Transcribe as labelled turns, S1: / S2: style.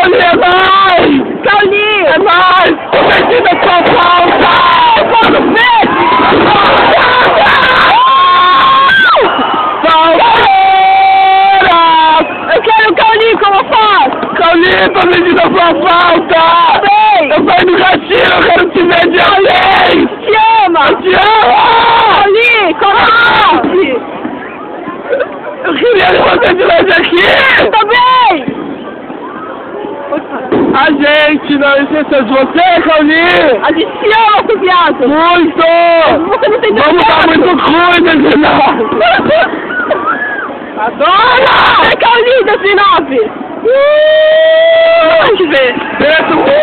S1: Cauli, é nóis!
S2: Cauli!
S1: É nóis! O Betinho da sua falta!
S2: Vamos ver! Eu quero o Cauli, como faz?
S1: Cauli, tô sentindo a sua falta!
S2: Vem!
S1: Eu saí do caixinho, eu quero te ver de além!
S2: Te ama!
S1: Eu te amo!
S2: Cauli, como faz?
S1: Eu queria que você estivesse aqui!
S2: Também!
S1: A gente não esqueceu de você, Cauli!
S2: A gente te ama, seu viado!
S1: Muito!
S2: Você não tem
S1: Vamos dar muito ruim nesse final!
S2: Adoro! É Cauli da Sinop! Vamos ver!
S1: Preto,